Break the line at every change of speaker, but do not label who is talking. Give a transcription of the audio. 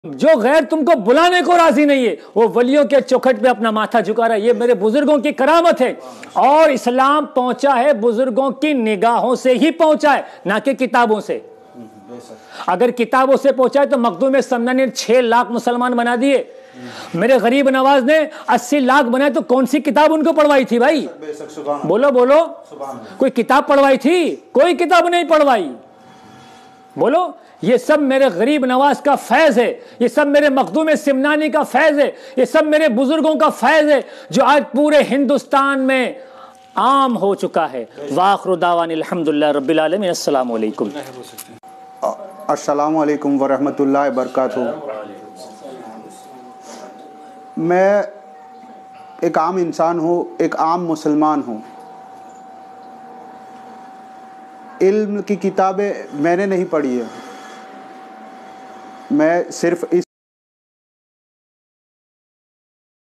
जो गैर तुमको बुलाने को राजी नहीं है वो वलियों के चौखट पे अपना माथा झुका रहा है। ये मेरे बुजुर्गों की करामत है और इस्लाम पहुंचा है बुजुर्गों की निगाहों से ही पहुंचा है, ना कि किताबों से। अगर किताबों से पहुंचा है तो मखदूम समना ने 6 लाख मुसलमान बना दिए, मेरे गरीब नवाज ने 80 लाख बनाए, तो कौन सी किताब उनको पढ़वाई थी भाई? बोलो बोलो, कोई किताब पढ़वाई थी? कोई किताब नहीं पढ़वाई। बोलो, ये सब मेरे गरीब नवाज का फैज है, ये सब मेरे मखदूम सिमनानी का फैज है, ये सब मेरे बुजुर्गों का फैज है जो आज पूरे हिंदुस्तान में आम हो चुका है। वाखिरु दावानी अल्हम्दुलिल्लाह रब्बिल आलमीन। अस्सलामु अलैकुम।
अस्सलामु अलैकुम व रहमतुल्लाहि व बरकातुहू। मैं एक आम इंसान हूँ, एक आम मुसलमान हूँ। इल्म की किताबें मैंने नहीं पढ़ी है, मैं सिर्फ इस